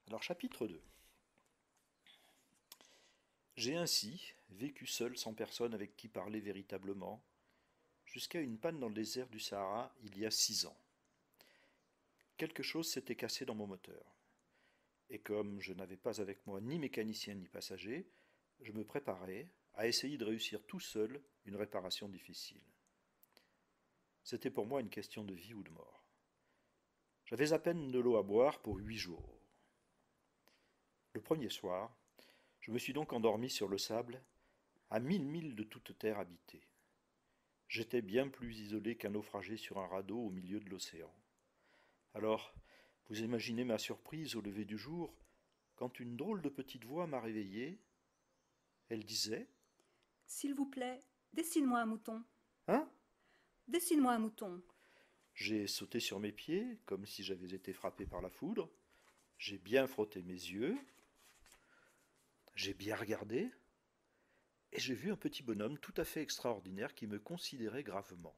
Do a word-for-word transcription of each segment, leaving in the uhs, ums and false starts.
Alors, chapitre deux. J'ai ainsi vécu seul sans personne avec qui parler véritablement, jusqu'à une panne dans le désert du Sahara il y a six ans. Quelque chose s'était cassé dans mon moteur. Et comme je n'avais pas avec moi ni mécanicien ni passager, je me préparais à essayer de réussir tout seul une réparation difficile. C'était pour moi une question de vie ou de mort. J'avais à peine de l'eau à boire pour huit jours. Le premier soir, je me suis donc endormi sur le sable, à mille milles de toute terre habitée. J'étais bien plus isolé qu'un naufragé sur un radeau au milieu de l'océan. Alors, vous imaginez ma surprise au lever du jour, quand une drôle de petite voix m'a réveillé. Elle disait: S'il vous plaît, dessine-moi un mouton. Hein? Dessine-moi un mouton. J'ai sauté sur mes pieds, comme si j'avais été frappé par la foudre. J'ai bien frotté mes yeux. J'ai bien regardé. Et j'ai vu un petit bonhomme tout à fait extraordinaire qui me considérait gravement.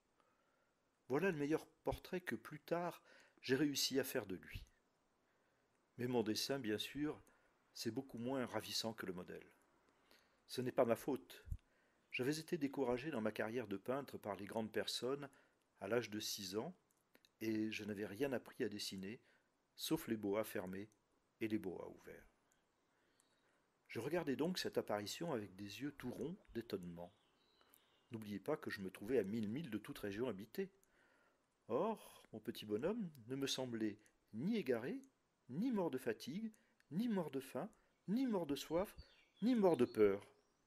Voilà le meilleur portrait que plus tard j'ai réussi à faire de lui. Mais mon dessin, bien sûr, c'est beaucoup moins ravissant que le modèle. Ce n'est pas ma faute. J'avais été découragé dans ma carrière de peintre par les grandes personnes à l'âge de six ans, et je n'avais rien appris à dessiner, sauf les boas fermés et les boas ouverts. Je regardais donc cette apparition avec des yeux tout ronds d'étonnement. N'oubliez pas que je me trouvais à mille milles de toute région habitée. Or, mon petit bonhomme ne me semblait ni égaré, ni mort de fatigue, ni mort de faim, ni mort de soif, ni mort de peur.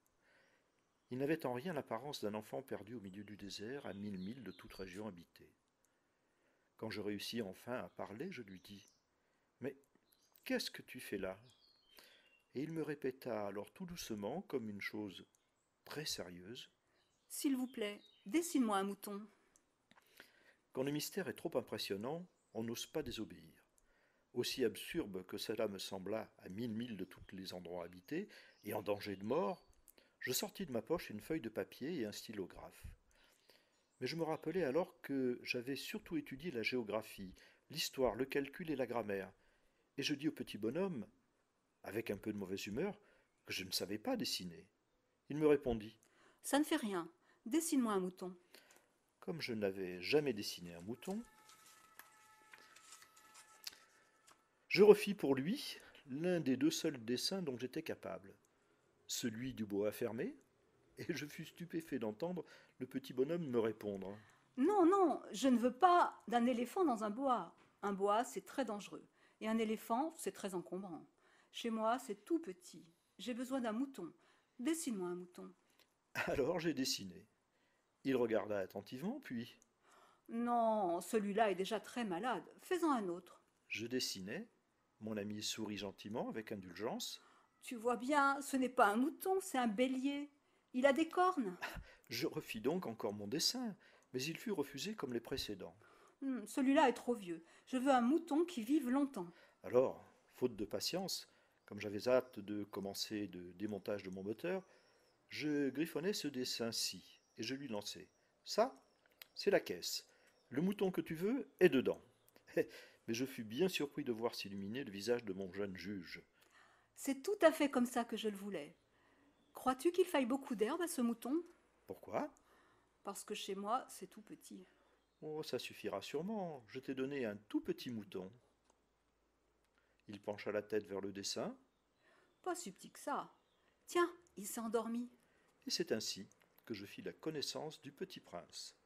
Il n'avait en rien l'apparence d'un enfant perdu au milieu du désert, à mille milles de toute région habitée. Quand je réussis enfin à parler, je lui dis: Mais qu'est-ce que tu fais là? Et il me répéta alors tout doucement, comme une chose très sérieuse: S'il vous plaît, dessine-moi un mouton. Quand le mystère est trop impressionnant, on n'ose pas désobéir. Aussi absurde que cela me sembla à mille milles de tous les endroits habités et en danger de mort, je sortis de ma poche une feuille de papier et un stylographe. Mais je me rappelai alors que j'avais surtout étudié la géographie, l'histoire, le calcul et la grammaire, et je dis au petit bonhomme, avec un peu de mauvaise humeur, que je ne savais pas dessiner. Il me répondit: Ça ne fait rien. Dessine-moi un mouton. Comme je n'avais jamais dessiné un mouton, je refis pour lui l'un des deux seuls dessins dont j'étais capable, celui du boa fermé, et je fus stupéfait d'entendre le petit bonhomme me répondre: Non, non, je ne veux pas d'un éléphant dans un bois. Un bois, c'est très dangereux. Et un éléphant, c'est très encombrant. Chez moi, c'est tout petit. J'ai besoin d'un mouton. Dessine-moi un mouton. Alors j'ai dessiné. Il regarda attentivement, puis Non, celui-là est déjà très malade. Fais-en un autre. je dessinai. Mon ami sourit gentiment, avec indulgence. Tu vois bien, ce n'est pas un mouton, c'est un bélier. Il a des cornes. Je refis donc encore mon dessin, mais il fut refusé comme les précédents. Hmm, celui-là est trop vieux. Je veux un mouton qui vive longtemps. Alors, faute de patience, comme j'avais hâte de commencer le démontage de mon moteur, je griffonnai ce dessin-ci, et je lui lançai: Ça, c'est la caisse. Le mouton que tu veux est dedans. Mais je fus bien surpris de voir s'illuminer le visage de mon jeune juge. C'est tout à fait comme ça que je le voulais. Crois-tu qu'il faille beaucoup d'herbe à ce mouton? Pourquoi? Parce que chez moi, c'est tout petit. Oh, ça suffira sûrement. Je t'ai donné un tout petit mouton. Il pencha la tête vers le dessin, Pas si petit que ça. Tiens, il s'est endormi. et c'est ainsi que je fis la connaissance du petit prince.